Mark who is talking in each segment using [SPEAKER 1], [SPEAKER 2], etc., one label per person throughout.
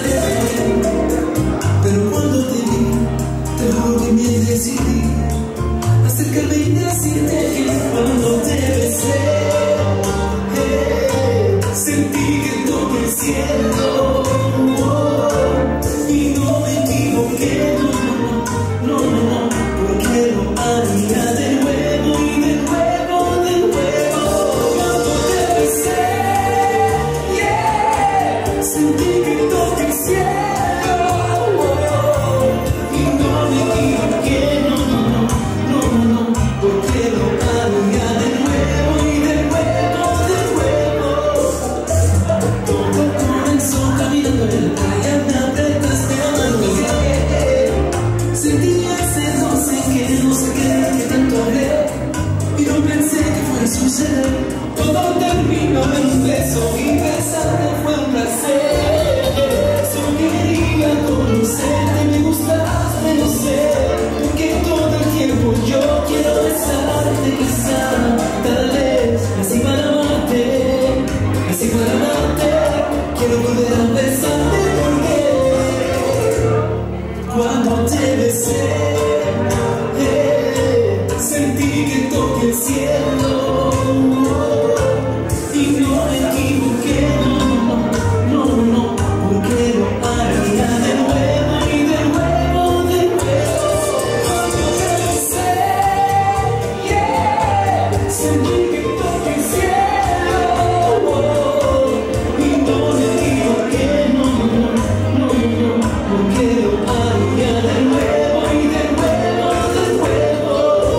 [SPEAKER 1] de mí. Pero cuando te vi, te juro que me decidí acercarme y decirte que cuando te besé, sentí que toqué el cielo. Y no me equivoqué, no, porque lo haría de nuevo y de nuevo, de nuevo. Cuando te besé, sentí que toqué el cielo. Y no me equivoqué, no, porque lo haría de nuevo y de nuevo, de nuevo. Todo comenzó caminando en la playa, me apretaste a mano. Sentí ese roce que no sé qué tanto hablé, y no pensé que fuera a suceder. Todo terminó en un beso y besarte fue un placer. Solo quería conocerte, me gustaste, no sé, porque todo el tiempo yo quiero besarte, quizá, tal vez, así para amarte, quiero volver a besarte porque cuando te besé, sentí que toqué el cielo. Y no me equivoqué, no, porque lo haría de nuevo y de nuevo, de nuevo. Cuando te besé, sentí que toqué el cielo. Y no me equivoqué, no, porque lo haría de nuevo y de nuevo, de nuevo.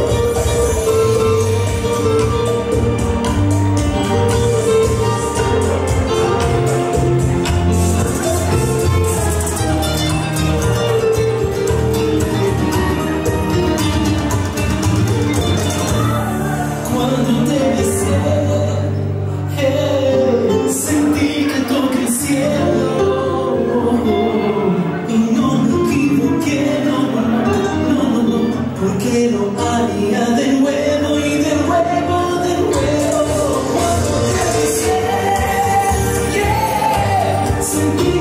[SPEAKER 1] Cuando te besé, sentí que toqué el cielo. Y no me equivoqué, no, porque lo haría de nuevo y de nuevo, de nuevo. Cuando te besé, sentí